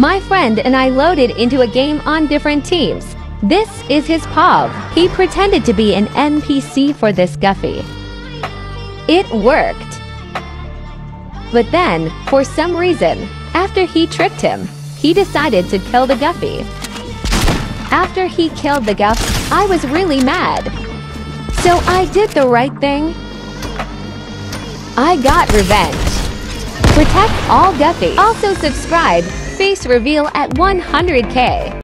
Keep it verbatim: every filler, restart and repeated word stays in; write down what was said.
My friend and I loaded into a game on different teams. This is his P O V. He pretended to be an N P C for this Guffy. It worked. But then, for some reason, after he tricked him, he decided to kill the Guffy. After he killed the Guff, I was really mad. So I did the right thing. I got revenge. Protect All Guffy. Also subscribe. Face reveal at one hundred K.